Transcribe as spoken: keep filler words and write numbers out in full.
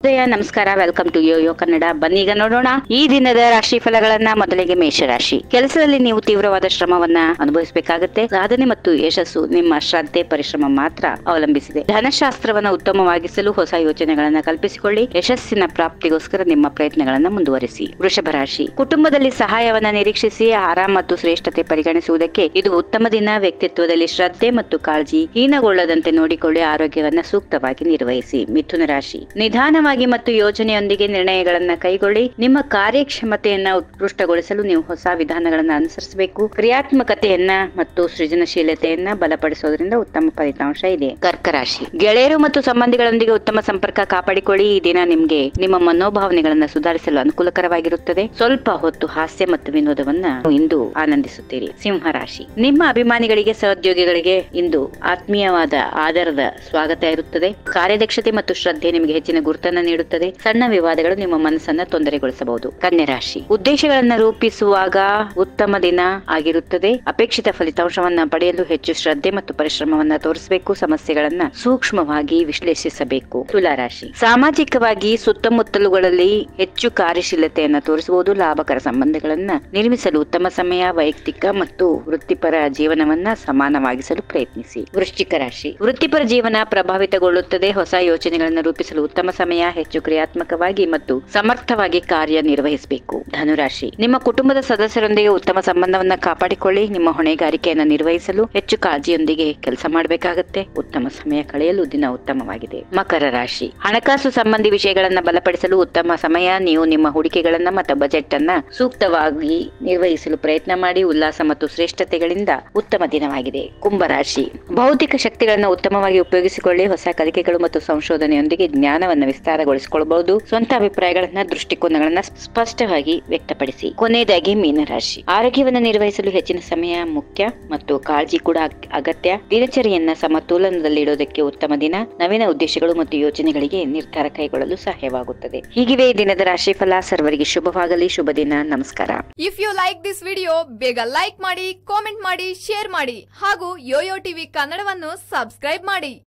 ನಮಸ್ಕಾರ, welcome to Yoyo Kannada. ಬನ್ನೀಗ ನೋಡೋಣ ಈ ದಿನದ ರಾಶಿ ಫಲಗಳನ್ನ. ಮೊದಲಿಗೆ ಮೇಷರಾಶಿ. ಕೆಲಸದಲ್ಲಿ ನೀವು ತೀವ್ರವಾದ ಶ್ರಮವನ್ನ ಅನುಭವಿಸಬೇಕಾಗುತ್ತೆ. ಸಾಧನೆ ಮತ್ತು ಯಶಸ್ಸು ನಿಮ್ಮ ಶ್ರದ್ಧೆ, ಪರಿಶ್ರಮ ಮಾತ್ರ ಅವಲಂಬಿಸಿದೆ. ಧನಶಾಸ್ತ್ರವನ್ನ ಉತ್ತಮವಾಗಿಸಲು ಹೊಸ ಯೋಚನೆಗಳನ್ನ ಕಲ್ಪಿಸಿಕೊಳ್ಳಿ. ಯಶಸ್ಸಿನ ಪ್ರಾಪ್ತಿಗೋಸ್ಕರ ನಿಮ್ಮ ಪ್ರಯತ್ನಗಳನ್ನ ಮುಂದುವರಿಸಿ. ವೃಷಭ ರಾಶಿ. ಕುಟುಂಬದಲ್ಲಿ ಸಹಾಯವನ್ನ ನಿರೀಕ್ಷಿಸಿ ಆರಾಮ ಮತ್ತು ಶ್ರೇಷ್ಠತೆ ಪರಿಗಣಿಸುವುದಕ್ಕೆ ಇದು ಉತ್ತಮ ದಿನ. ವ್ಯಕ್ತಿತ್ವದಲ್ಲಿ ಶ್ರದ್ಧೆ ಮತ್ತು ಕಾಳಜಿ ಹೀನಗೊಳ್ಳದಂತೆ ನೋಡಿಕೊಳ್ಳಿ. ಆರೋಗ್ಯವನ್ನ ಸೂಕ್ತವಾಗಿ ನಿರ್ವಹಿಸಿ. ಮಿಥುನ ರಾಶಿ. ನಿಧಾನವಾಗಿ ಮತ್ತು ಯೋಜನೆಯೊಂದಿಗೆ ನಿರ್ಣಯಗಳನ್ನ ಕೈಗೊಳ್ಳಿ. ನಿಮ್ಮ ಕಾರ್ಯಕ್ಷಮತೆಯನ್ನ ಉತ್ಕೃಷ್ಟಗೊಳಿಸಲು ನೀವು ಹೊಸ ವಿಧಾನಗಳನ್ನ ಅನುಸರಿಸಬೇಕು. ಕ್ರಿಯಾತ್ಮಕತೆಯನ್ನ ಮತ್ತು ಸೃಜನಶೀಲತೆಯನ್ನ ಬಲಪಡಿಸೋದ್ರಿಂದ ಉತ್ತಮ ಫಲಿತಾಂಶ ಇದೆ. ಕರ್ಕ ರಾಶಿ. ಗೆಳೆಯರು ಮತ್ತು ಸಂಬಂಧಿಗಳೊಂದಿಗೆ ಉತ್ತಮ ಸಂಪರ್ಕ ಕಾಪಾಡಿಕೊಳ್ಳಿ. ಈ ದಿನ ನಿಮ್ಗೆ ನಿಮ್ಮ ಮನೋಭಾವನೆಗಳನ್ನ ಸುಧಾರಿಸಲು ಅನುಕೂಲಕರವಾಗಿರುತ್ತದೆ. ಸ್ವಲ್ಪ ಹೊತ್ತು ಹಾಸ್ಯ ಮತ್ತು ವಿನೋದವನ್ನ ಇಂದು ಆನಂದಿಸುತ್ತೀರಿ. ಸಿಂಹ ರಾಶಿ. ನಿಮ್ಮ ಅಭಿಮಾನಿಗಳಿಗೆ, ಸಹೋದ್ಯೋಗಿಗಳಿಗೆ ಇಂದು ಆತ್ಮೀಯವಾದ ಆಧಾರದ ಸ್ವಾಗತ ಇರುತ್ತದೆ. ಕಾರ್ಯದಕ್ಷತೆ ಮತ್ತು ಶ್ರದ್ಧೆ ನಿಮಗೆ ಹೆಚ್ಚಿನ ಗುರುತನ್ನ ನೀಡುತ್ತದೆ. ಸಣ್ಣ ವಿವಾದಗಳು ನಿಮ್ಮ ಮನಸ್ಸನ್ನ ತೊಂದರೆಗೊಳಿಸಬಹುದು. ಕನ್ಯಾ ರಾಶಿ. ಉದ್ದೇಶಗಳನ್ನ ರೂಪಿಸುವಾಗ ಉತ್ತಮ ದಿನ ಆಗಿರುತ್ತದೆ. ಅಪೇಕ್ಷಿತ ಫಲಿತಾಂಶವನ್ನ ಪಡೆಯಲು ಹೆಚ್ಚು ಶ್ರದ್ಧೆ ಮತ್ತು ಪರಿಶ್ರಮವನ್ನ ತೋರಿಸಬೇಕು. ಸಮಸ್ಯೆಗಳನ್ನ ಸೂಕ್ಷ್ಮವಾಗಿ ವಿಶ್ಲೇಷಿಸಬೇಕು. ತುಲಾ ರಾಶಿ. ಸಾಮಾಜಿಕವಾಗಿ ಸುತ್ತಮುತ್ತಲುಗಳಲ್ಲಿ ಹೆಚ್ಚು ಕಾರ್ಯಶೀಲತೆಯನ್ನ ತೋರಿಸಬಹುದು. ಲಾಭಕರ ಸಂಬಂಧಗಳನ್ನ ನಿರ್ಮಿಸಲು ಉತ್ತಮ ಸಮಯ. ವೈಯಕ್ತಿಕ ಮತ್ತು ವೃತ್ತಿಪರ ಜೀವನವನ್ನ ಸಮಾನವಾಗಿಸಲು ಪ್ರಯತ್ನಿಸಿ. ವೃಶ್ಚಿಕ ರಾಶಿ. ವೃತ್ತಿಪರ ಜೀವನ ಪ್ರಭಾವಿತಗೊಳ್ಳುತ್ತದೆ. ಹೊಸ ಯೋಚನೆಗಳನ್ನು ರೂಪಿಸಲು ಉತ್ತಮ ಸಮಯ. ಹೆಚ್ಚು ಕ್ರಿಯಾತ್ಮಕವಾಗಿ ಮತ್ತು ಸಮರ್ಥವಾಗಿ ಕಾರ್ಯ ನಿರ್ವಹಿಸಬೇಕು. ಧನುರಾಶಿ. ನಿಮ್ಮ ಕುಟುಂಬದ ಸದಸ್ಯರೊಂದಿಗೆ ಉತ್ತಮ ಸಂಬಂಧವನ್ನ ಕಾಪಾಡಿಕೊಳ್ಳಿ. ನಿಮ್ಮ ಹೊಣೆಗಾರಿಕೆಯನ್ನು ನಿರ್ವಹಿಸಲು ಹೆಚ್ಚು ಕಾಳಜಿಯೊಂದಿಗೆ ಕೆಲಸ ಮಾಡಬೇಕಾಗುತ್ತೆ. ಉತ್ತಮ ಸಮಯ ಕಳೆಯಲು ದಿನ ಉತ್ತಮವಾಗಿದೆ. ಮಕರ ರಾಶಿ. ಹಣಕಾಸು ಸಂಬಂಧಿ ವಿಷಯಗಳನ್ನ ಬಲಪಡಿಸಲು ಉತ್ತಮ ಸಮಯ. ನೀವು ನಿಮ್ಮ ಹೂಡಿಕೆಗಳನ್ನ ಮತ್ತು ಬಜೆಟ್ ಅನ್ನ ಸೂಕ್ತವಾಗಿ ನಿರ್ವಹಿಸಲು ಪ್ರಯತ್ನ ಮಾಡಿ. ಉಲ್ಲಾಸ ಮತ್ತು ಶ್ರೇಷ್ಠತೆಗಳಿಂದ ಉತ್ತಮ ದಿನವಾಗಿದೆ. ಕುಂಭರಾಶಿ. ಭೌತಿಕ ಶಕ್ತಿಗಳನ್ನ ಉತ್ತಮವಾಗಿ ಉಪಯೋಗಿಸಿಕೊಳ್ಳಿ. ಹೊಸ ಕಲಿಕೆಗಳು ಮತ್ತು ಸಂಶೋಧನೆಯೊಂದಿಗೆ ಜ್ಞಾನವನ್ನ ವಿಸ್ತಾರಗೊಳಿಸಿಕೊಳ್ಳಬಹುದು. ಸ್ವಂತ ಅಭಿಪ್ರಾಯಗಳನ್ನ, ದೃಷ್ಟಿಕೋನಗಳನ್ನ ಸ್ಪಷ್ಟವಾಗಿ ವ್ಯಕ್ತಪಡಿಸಿ. ಕೊನೆಯದಾಗಿ ಮೀನರಾಶಿ. ಆರೋಗ್ಯವನ್ನ ನಿರ್ವಹಿಸಲು ಹೆಚ್ಚಿನ ಸಮಯ ಮುಖ್ಯ ಮತ್ತು ಕಾಳಜಿ ಕೂಡ ಅಗತ್ಯ. ದಿನಚರಿಯನ್ನ ಸಮತೋಲನದಲ್ಲಿಡೋದಕ್ಕೆ ಉತ್ತಮ ದಿನ. ನವೀನ ಉದ್ದೇಶಗಳು ಮತ್ತು ಯೋಜನೆಗಳಿಗೆ ನಿರ್ಧಾರ ಕೈಗೊಳ್ಳಲು ಸಹಾಯವಾಗುತ್ತದೆ. ಹೀಗಿವೆ ಈ ದಿನದ ರಾಶಿಫಲ. ಸರ್ವರಿಗೆ ಶುಭವಾಗಲಿ. ಶುಭ ದಿನ. ನಮಸ್ಕಾರ. If you like this video, ಬೇಗ ಲೈಕ್ ಮಾಡಿ, ಕಾಮೆಂಟ್ ಮಾಡಿ, ಶೇರ್ ಮಾಡಿ ಹಾಗೂ ಯೋಯೋ ಟಿವಿ ಕನ್ನಡವನ್ನು ಸಬ್ಸ್ಕ್ರೈಬ್ ಮಾಡಿ.